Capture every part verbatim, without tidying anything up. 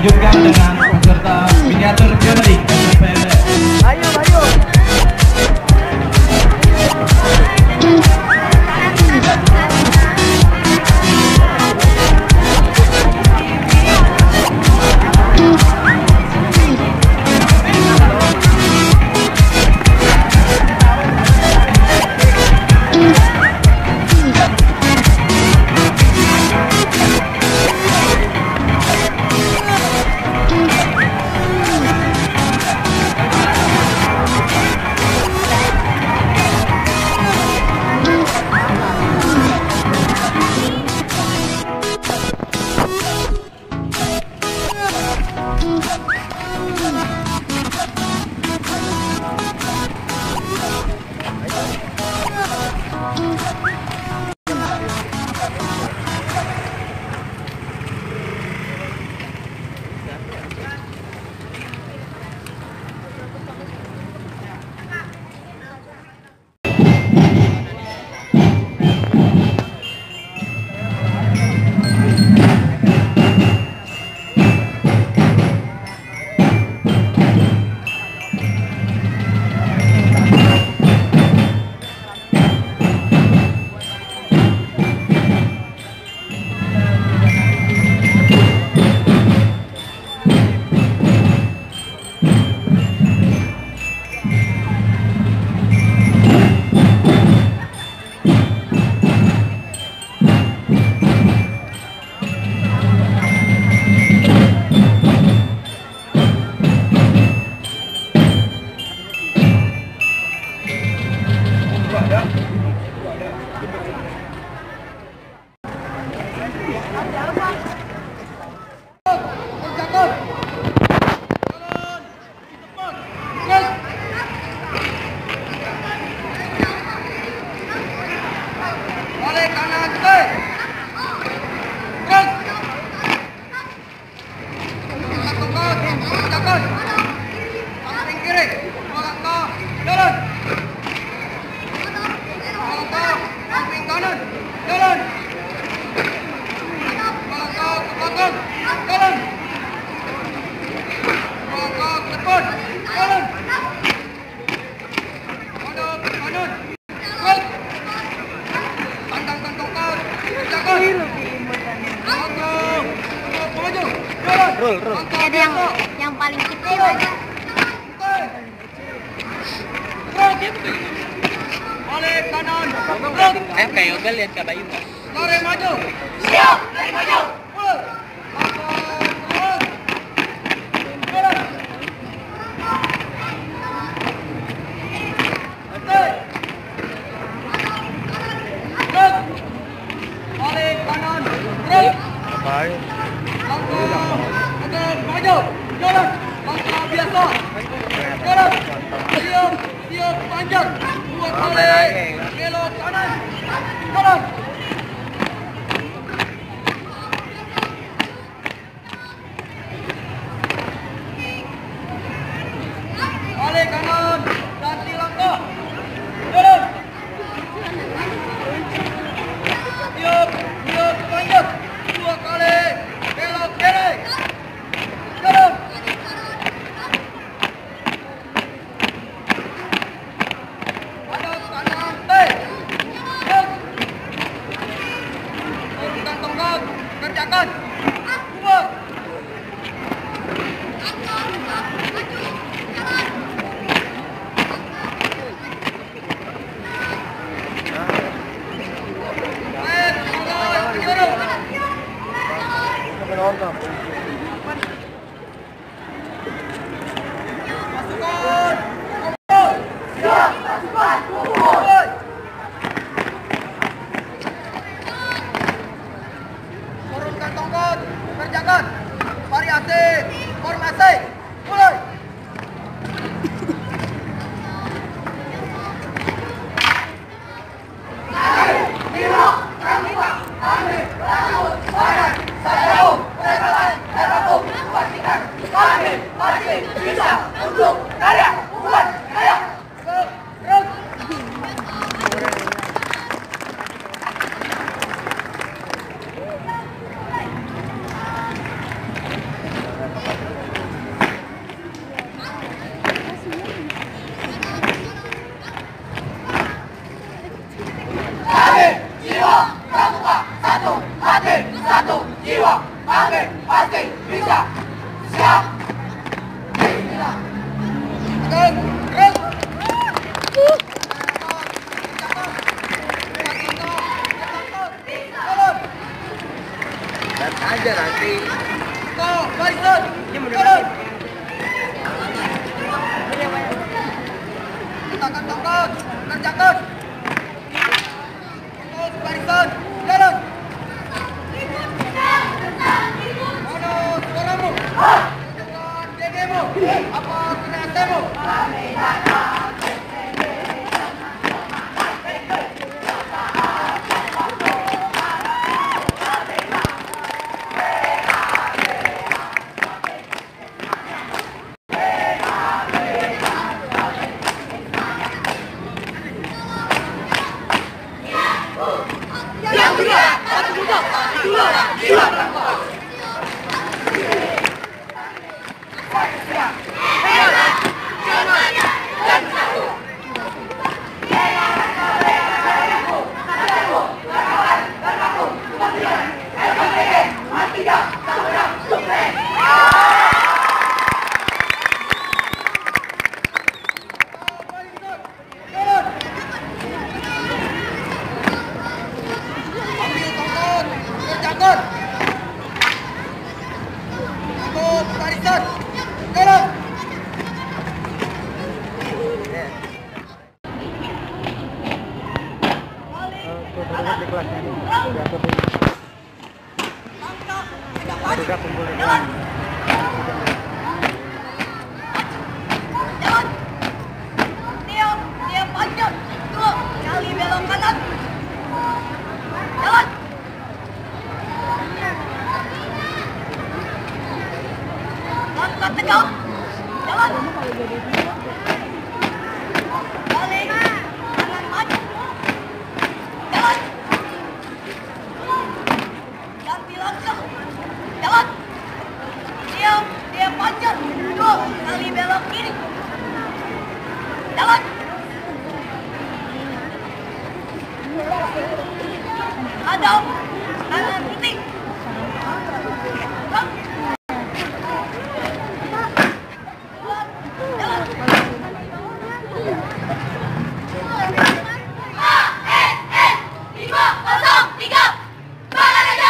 dilanjutkan dengan peserta miniatur gallery S M P L. Ayo, ayo. Jadi yang yang paling kecil aja. Oleh kanan. Ayo kayak udah lihat Kak Bayu. Lari maju. Siap, lari maju. Oleh kanan. Baik. Langkah ke maju, jalan, langkah biasa, jalan, siap, siap panjang, dua kali, belok kanan, jalan. Balik kanan, ganti langkah, jalan. Siap, siap panjang, dua kali. Belok kiri. Jalan. Hadap kanan. Teh. Jalan. Turunkan tongkat. Kerjakan. Dua. Turunkan tongkat, kerjakan variasi formasi, mulai. Bisa untuk karya buat karya. Terus. Indonesia. Siap. Bismillah. Tegang, gerak. Dan aja nanti. Kau, barisan. Turun. Letakkan tongkat, kerjakan. Terus barisan, jalan. Mana suaramu? Dengan gengemu. Apa teriakanmu? Yang kedua, satu dua, dua, dua, berapa? Dan satu. Ambil tongkat, kerjakan. Ikut barisan, jalan. Jalan. Jalan. Tiap, tiap panjang. Dua kali belok kanan. Jalan. Langkah tegak. Jalan. Balik. Kanan maju. Jalan. Ganti langkah. Jalan. Diam, diam panjang. Dua kali belok kiri. Jalan. Hadap kanan putih. Bang. Jalan. A S S lima nol tiga. Balan aja.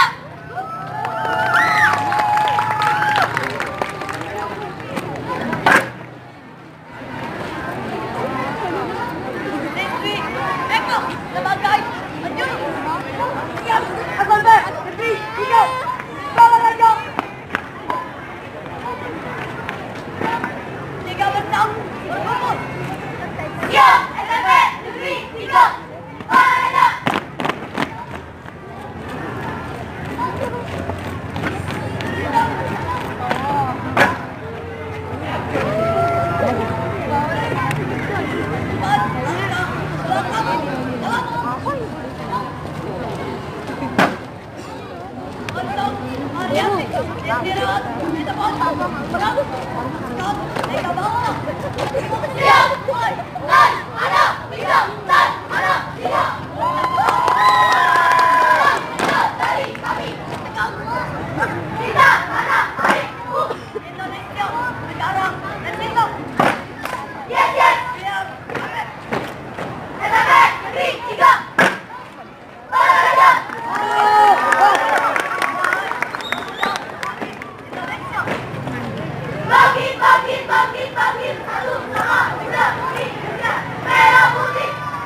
Rizky Eko sebagai penjuru. Siap, asal B, negeri, tiga, balan aja. Tiga bentang, berkumpul. Siap, S M P, negeri, tiga, balan aja. Indonesia, negara dan bintang. Yes, yes. Siap. S M P, negeri, tiga. Balan aja. Indonesia. Bangkit, bangkit, bangkit, bangkit. Satu, sama, tiga, tiga, merah putih.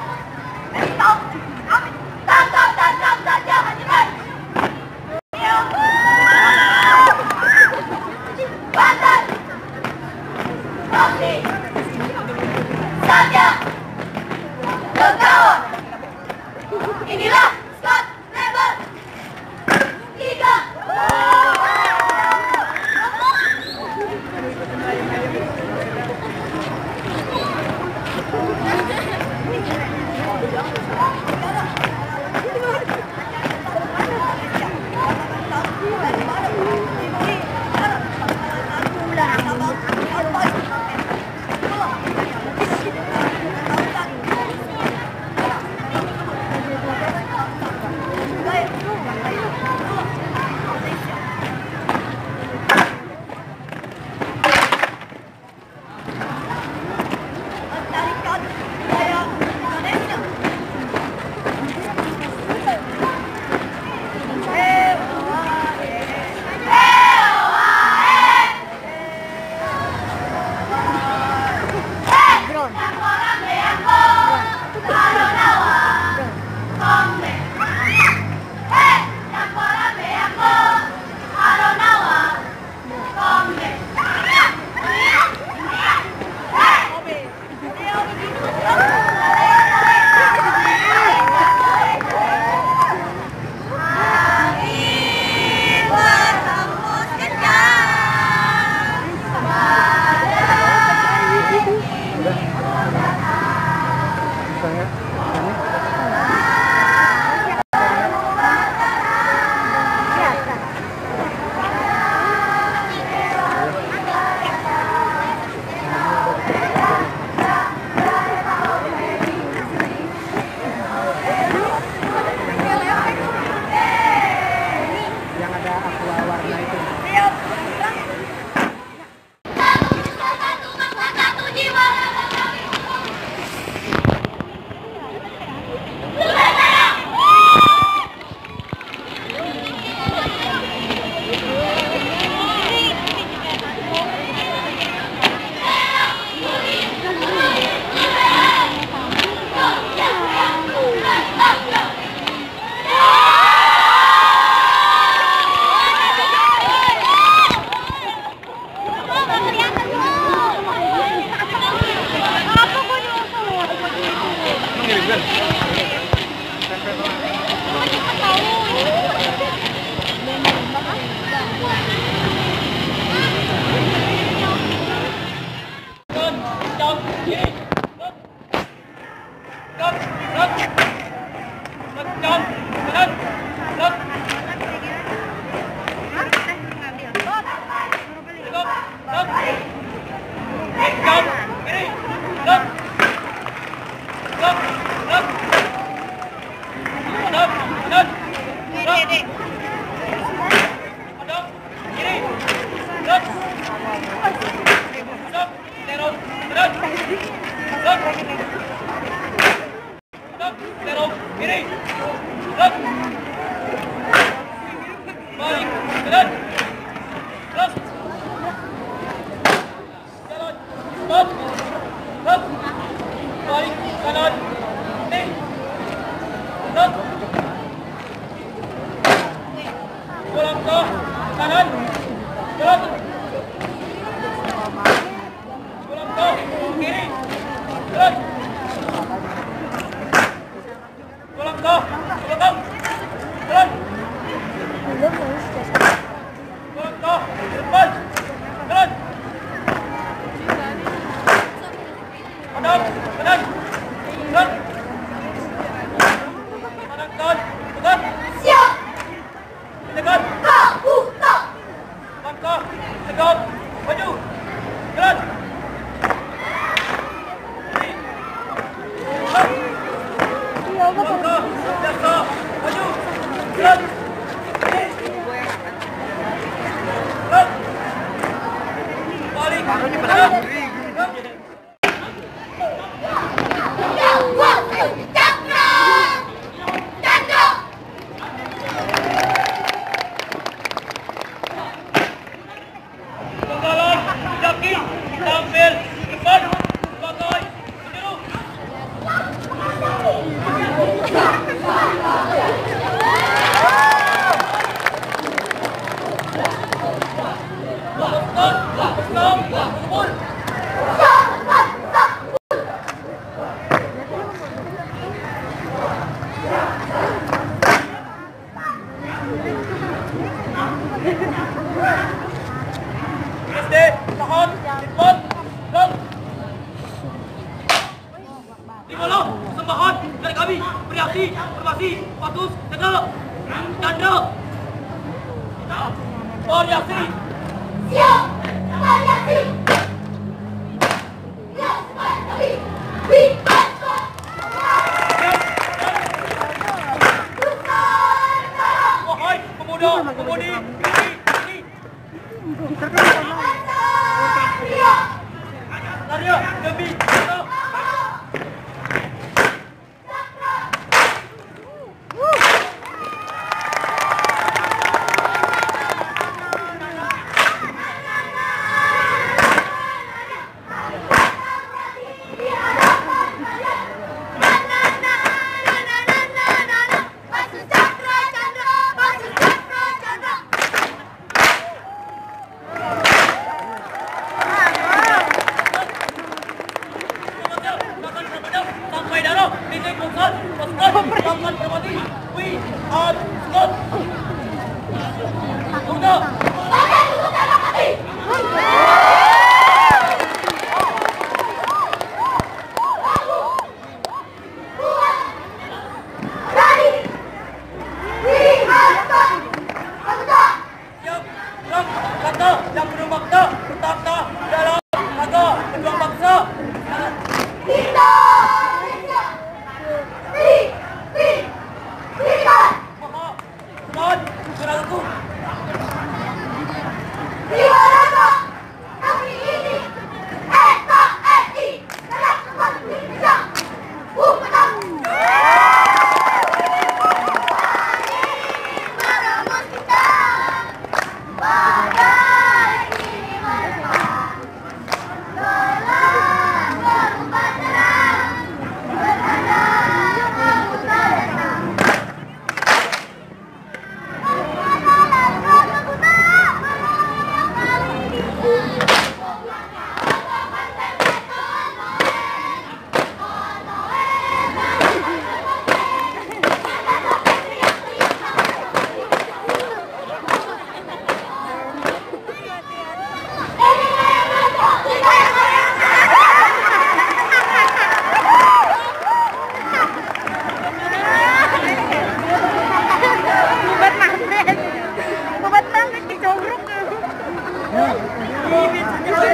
Bubat banget, dicogrok.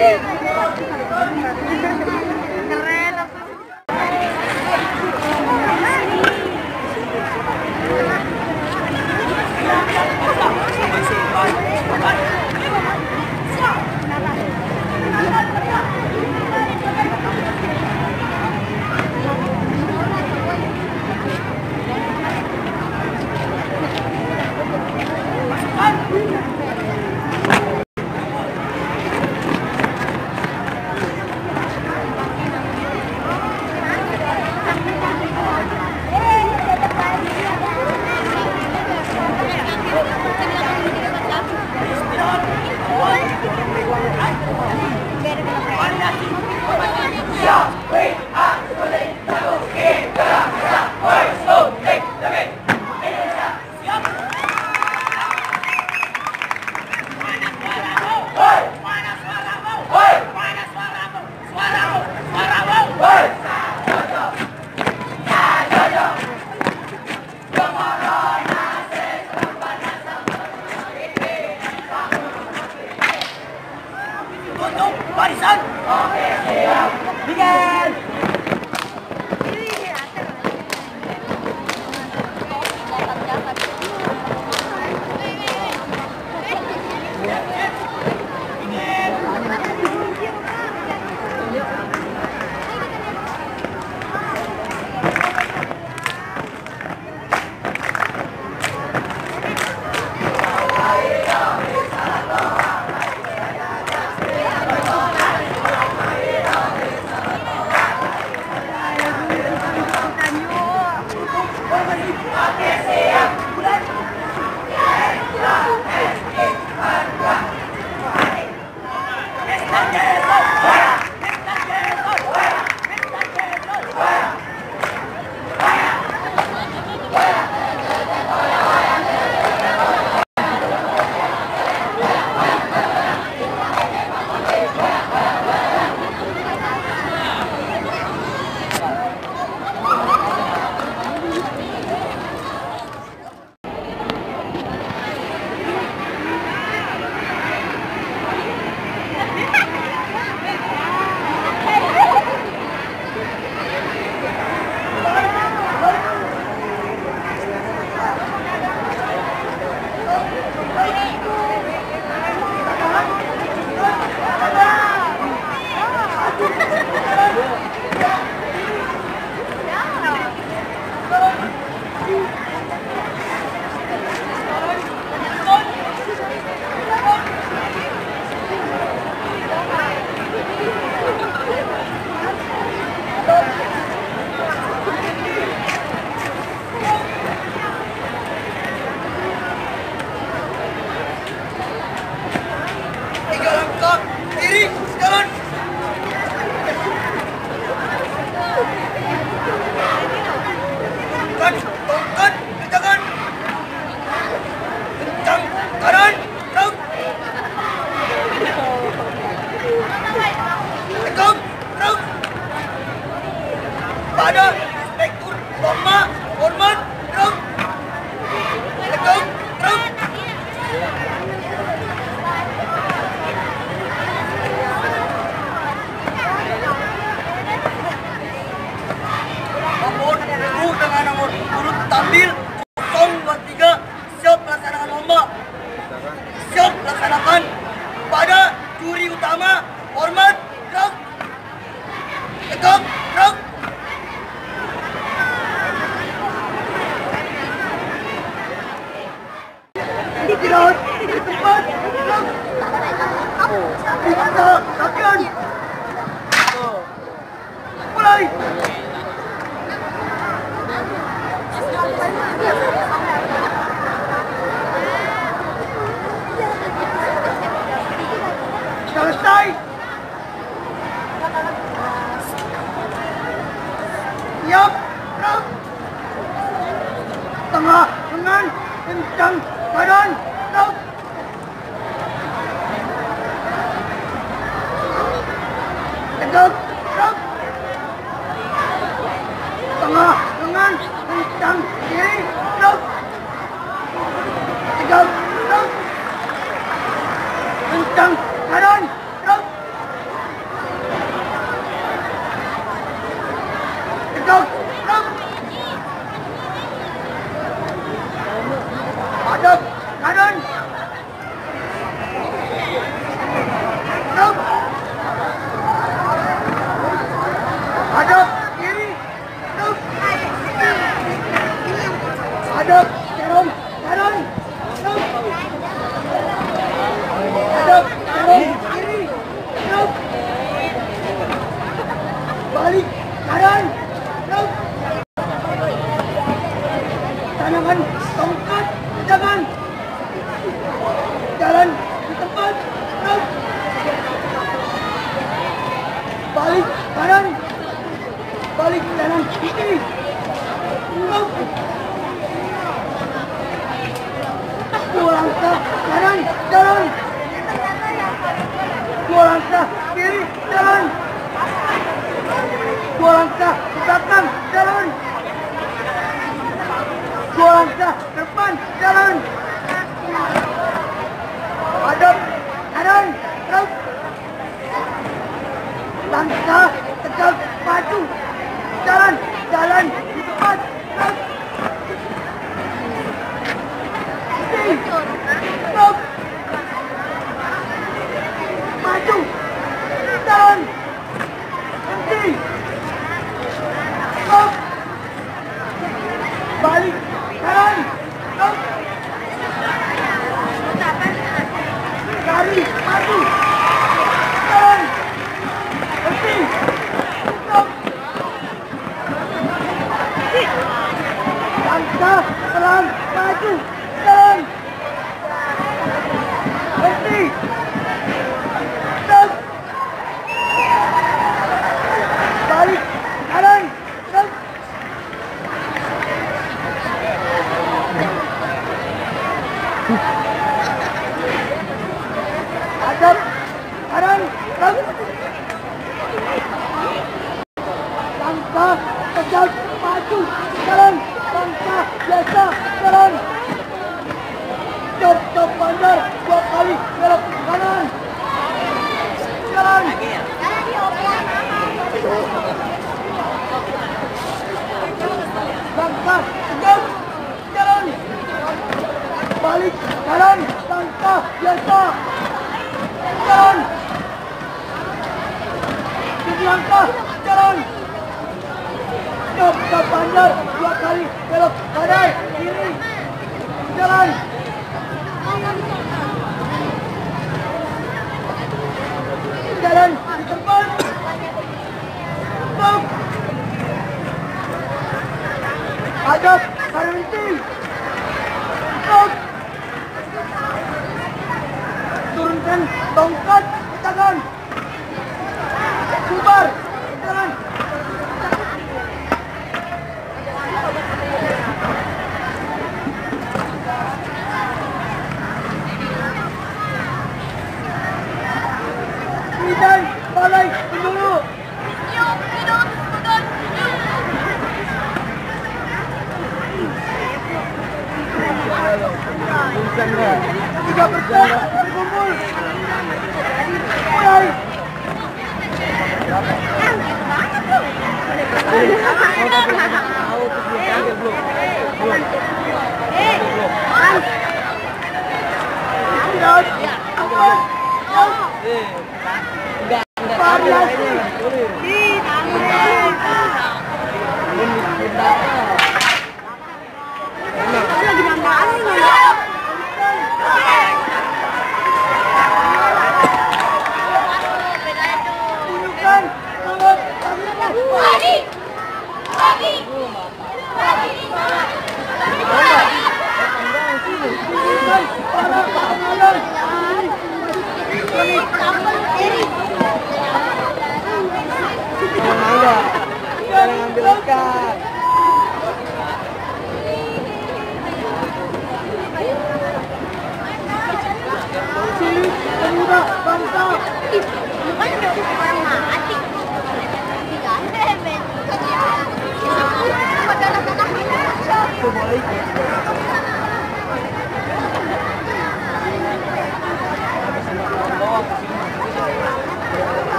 Barisan. Oke, siap. Begin. Pada Inspektur Bomma Hormat Truk Truk Truk Nomor tunggu dengan nomor urut tampil nol dua tiga siap melaksanakan lomba, siap melaksanakan pada juri utama Hormat Truk Truk Truk. Tidak, cepat, cepat. Kita akan mulai. Selesai. Siap, gerak. Tengah dengan kencang badan. Gerak. Tegak, gerak. Tengah dengan kencang kiri. Gerak. Tegak, gerak. Kencang badan. Gerak. Dua langkah kanan, jalan. Dua langkah kiri, jalan. Dua langkah ke belakang, jalan. Dua langkah ke depan, jalan. Hadap kanan, terus. Langkah tegak maju, jalan, jalan di depan, terus. Stop. Maju, jalan, berhenti, stop, balik, kanan, stop, lari, maju, jalan, berhenti, stop, langkah pelan, maju, jalan, berhenti, stop, balik, kanan, stop. Hadap, kanan, stop. Langkah tegak, maju, jalan. Langkah biasa, jalan. Stop, stop, bandar, dua kali, belok ke kanan. Jalan. Langkah tegak, jalan. Balik, kanan, langkah biasa. Jalan. Tujuh langkah, jalan. Stop, stop, bandar, dua kali, belok kanan, kiri. Jalan. Jalan di depan. Stop. Hadap, berhenti. Stop. Turunkan tongkat di tangan. Bubar. Jalan. Dan balai pendulu. Tiga persen berkumpul. Mulai.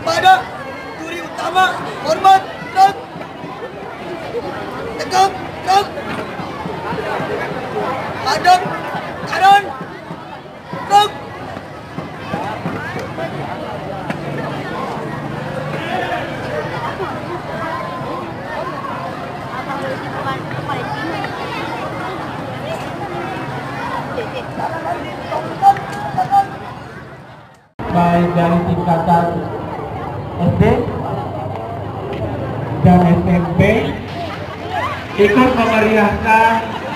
pada juri utama hormat truk tegap truk hadap kanan truk baik dari tingkatan S D dan S M P ikut memeriahkan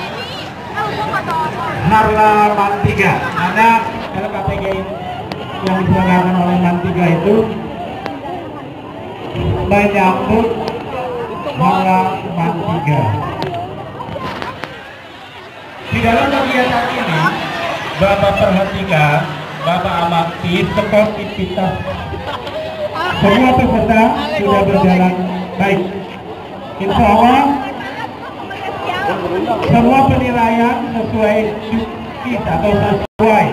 Harla Mantiga, karena dalam K T G yang diselenggarakan oleh Mantiga itu menyambut Harla Mantiga. Di dalam kegiatan ini, Bapak perhatikan, Bapak amati sportivitas semua peserta sudah berjalan baik. Insya Allah semua penilaian sesuai kita atau sesuai.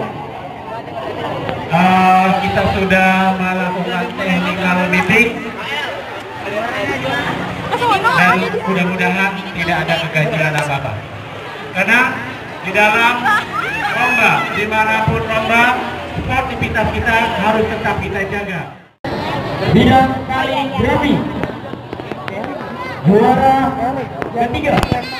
Uh, kita sudah melakukan technical meeting dan mudah-mudahan tidak ada keganjilan apa-apa. Karena di dalam lomba, dimanapun lomba, sportivitas kita harus tetap kita jaga. Bidang kaligrafi juara ketiga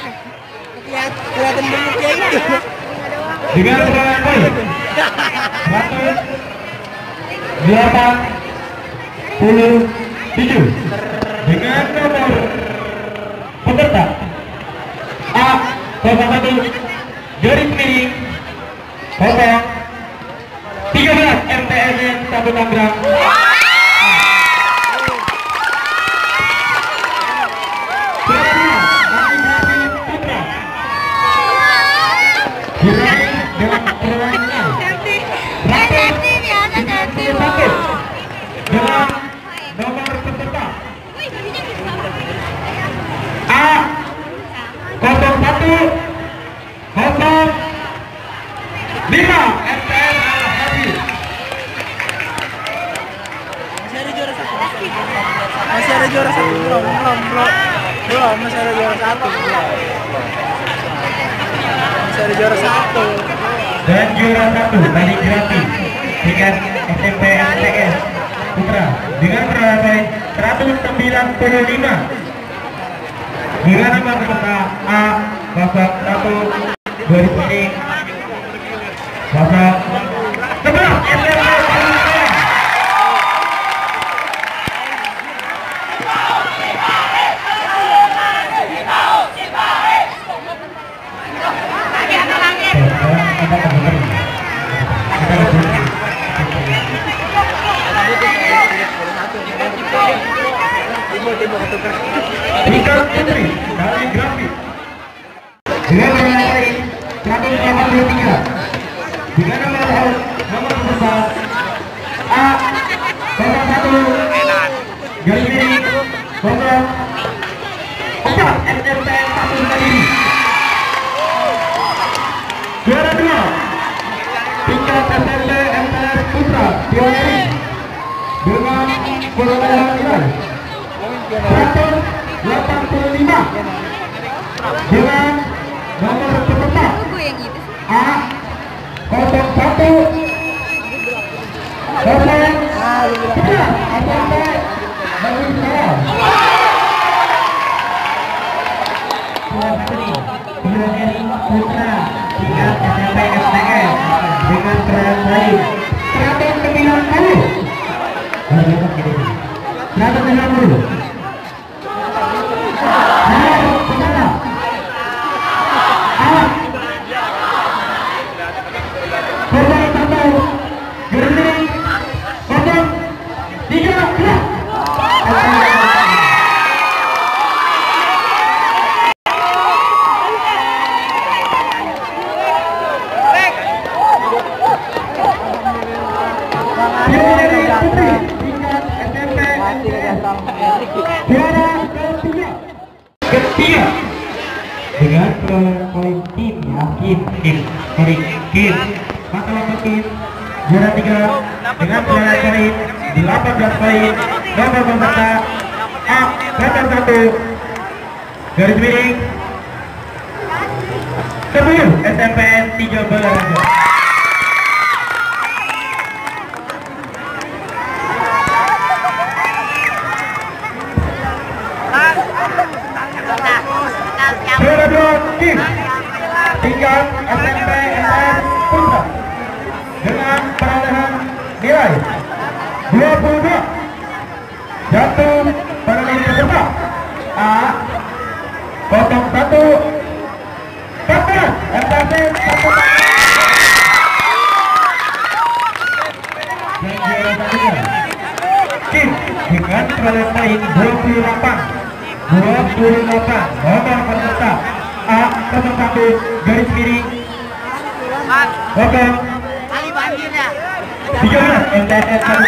dengan perolehan poin seratus delapan puluh tujuh dengan nomor peserta A nol satu garis miring kosong tiga belas M T S N satu Tangerang. Dengan nomor peserta A nol satu nol lima M T S Al-Habib. Masih ada juara satu. Masih ada juara satu belum belum belum belum masih ada juara satu belum. Masih ada juara satu. Dan juara satu kaligrafi dengan S M P M T S Putra dengan perolehan seratus sembilan puluh lima dengan nomor peserta A kosong satu garis miring kosong sebelas M T S Tingkat putri kaligrafi dengan perolehan seratus delapan puluh tiga dengan nomor nomor peserta A nol satu garis miring kosong empat S M P satu Kediri. Juara dua tingkat S M P M T S Putra Pioneri dengan perolehan nilai seratus delapan puluh lima dengan nomor peserta A nol satu kosong tiga S M P Negeri Salam. Pioneri Putra tingkat S M P M T S dengan perolehan seratus sembilan puluh seratus sembilan puluh. Ketiga dengan poin tim ya tim tim sorry tim masalah tim juara tiga dengan perolehan poin delapan belas poin. Nomor peserta A kloter satu garis miring sepuluh S M P N tiga belas. Juara dua tim tiga S M P N S Putra dengan perolehan nilai dua puluh dua. Jatuh pada nomor peserta A kosong satu empat belas M T S satu. Dan juara satunya tim dengan perolehan poin dua puluh delapan dua puluh delapan. Nomor peserta A kosong satu garis miring kosong tiga belas M T S satu.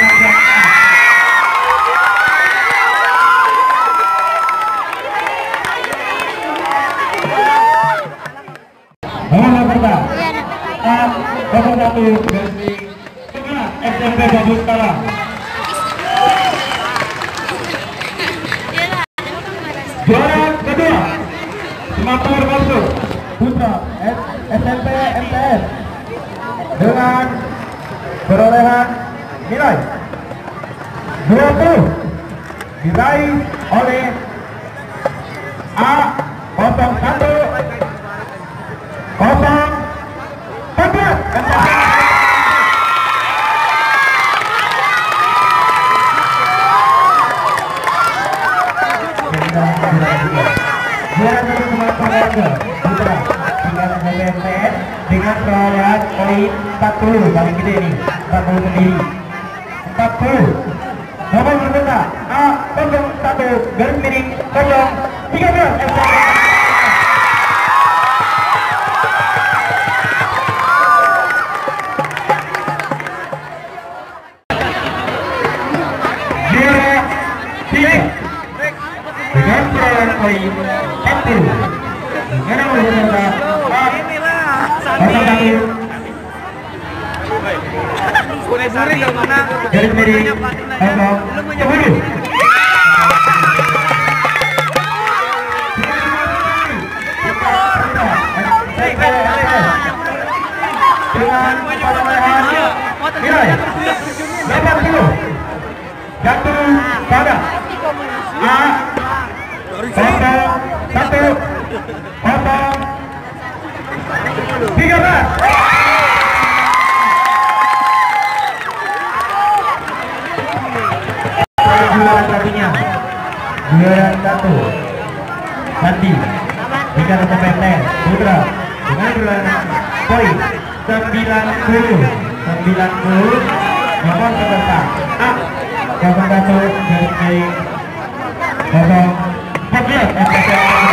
Nomor peserta A kosong satu garis miring sebelas S M P Bagus Kala. Juara kedua Sematur Masuk Putra S M P M T S dengan perolehan nilai dua puluh diraih oleh A kosong satu kosong empat belas M T S. Juara satu Sematur Masuk Putra dengan S M P M T S dengan perolehan poin empat puluh, paling gede nih, empat puluh sendiri empat puluh. Nomor peserta A kosong satu garis miring kosong tiga belas M T S. Juara tiga dengan perolehan poin empat puluh dengan nomor peserta A kosong satu garis miring kosong sepuluh. Dengan perolehan nilai delapan puluh jatuh pada A kosong satu kosong tiga belas. Juara satunya juara satu Sandi dengan S M P N Putra dengan perolehan poin sembilan puluh sembilan puluh. Nomor peserta A kosong satu garis miring kosong empat belas M T S.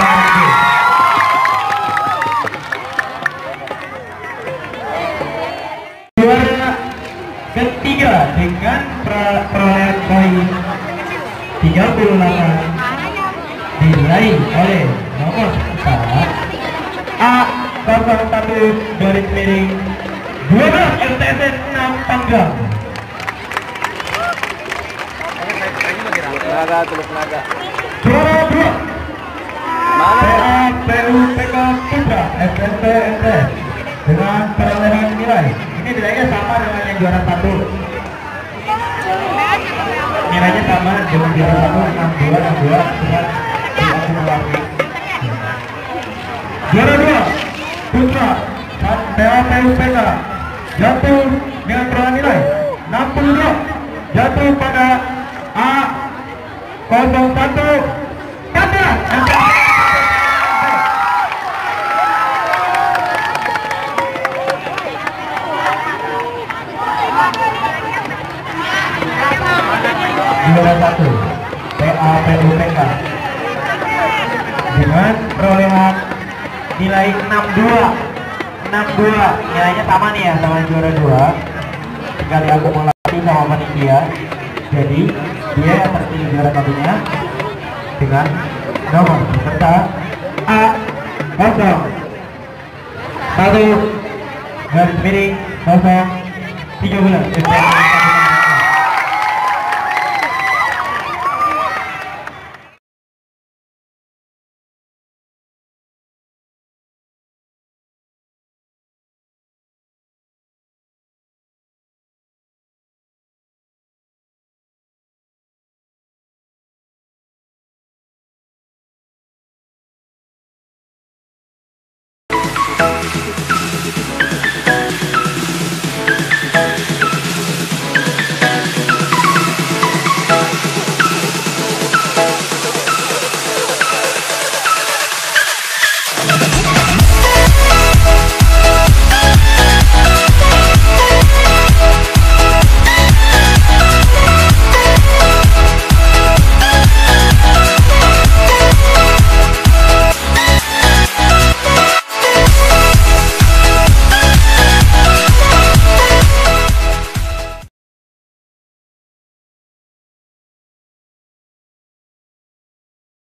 Juara ketiga dengan perolehan poin tiga puluh delapan diraih oleh nomor peserta A kosong satu garis miring dua belas M T S enam Panggang. Tenaga, tulus tenaga. Juara dua P A P U P K Putra S M P M T S dengan perolehan nilai ini nilainya sama dengan yang juara satu. Nilainya sama dengan juara satu enam dua enam dua dengan diakumulasi. Juara dua Putra P A P U P K jatuh dengan perolehan nilai enam puluh dua jatuh pada A kosong satu empat belas. Juara satu P A P U P K dengan perolehan nilai enam dua enam dua, nilainya sama nih ya sama juara dua, tinggal diakumulasi sama panitia. Jadi dia yang terpilih juara satunya dengan nomor peserta A kosong satu garis miring kosong tiga belas.